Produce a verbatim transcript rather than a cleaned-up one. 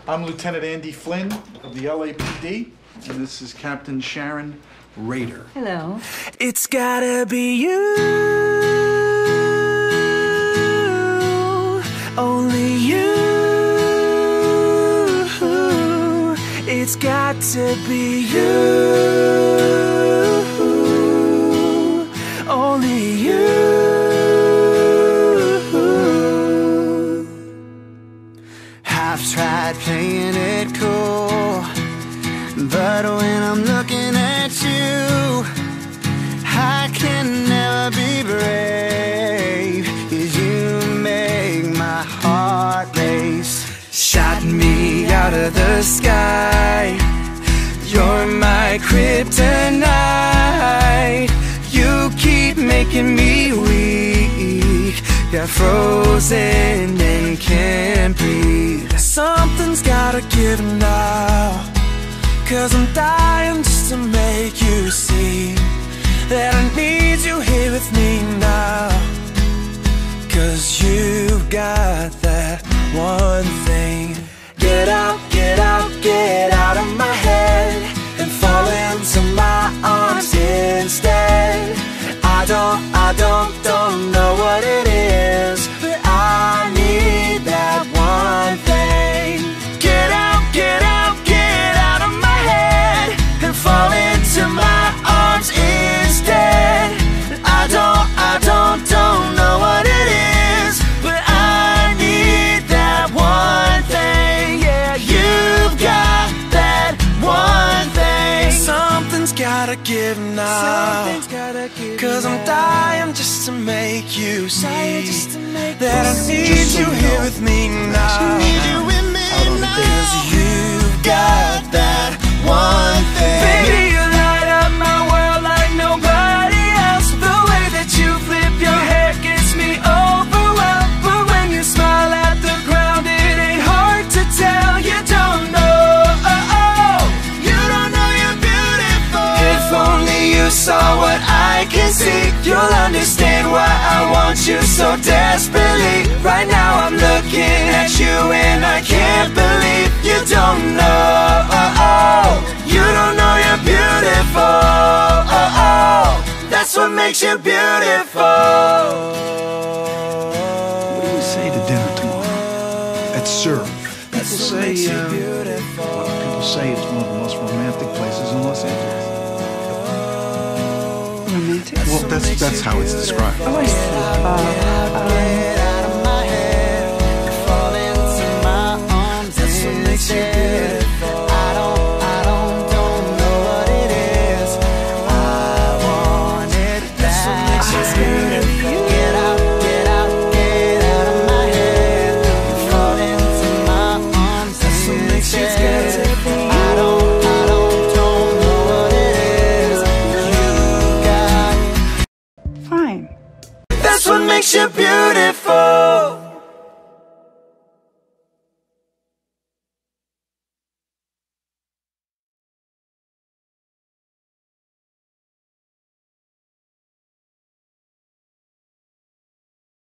I'm Lieutenant Andy Flynn of the L A P D, and this is Captain Sharon Rader. Hello. It's gotta be you, only you. It's got to be you, only you. I've tried playing it cool, but when I'm looking at you, I can never be brave, 'cause you make my heart race. Shot me out of the sky, you're my kryptonite. You keep making me weak, got frozen and can't breathe. Something's gotta give now, 'cause I'm dying just to make you see that I need you here with me now. 'Cause you've got that one thing. Get out, get out, get out of my head and fall into my arms instead. I don't, I don't, don't know what it is, but I need that one thing. Get out, get out, get out of my head and fall into my arms instead. I don't, I don't, don't know what it is, but I need that one thing. Yeah, you've got that one thing. Something's gotta give now, 'cause I'm dying just to make you see that I need you here with me now. Cause you've got that one thing. Baby, you light up my world like nobody else. The way that you flip your hair gets me overwhelmed. But when you smile at the ground, it ain't hard to tell. You don't know, oh, oh. You don't know you're beautiful. If only you saw what I can see, you'll understand why I want you so desperately. Right now I'm looking at you and I can't believe you don't know, oh, oh. You don't know you're beautiful, oh, oh. That's what makes you beautiful. What do we say to dinner tomorrow? At Serve. People say, uh, well, people say it's one of the most romantic places in Los Angeles. Romantic? Well, that's that's how it's described. Oh, I see. Uh, um, that's what makes you beautiful.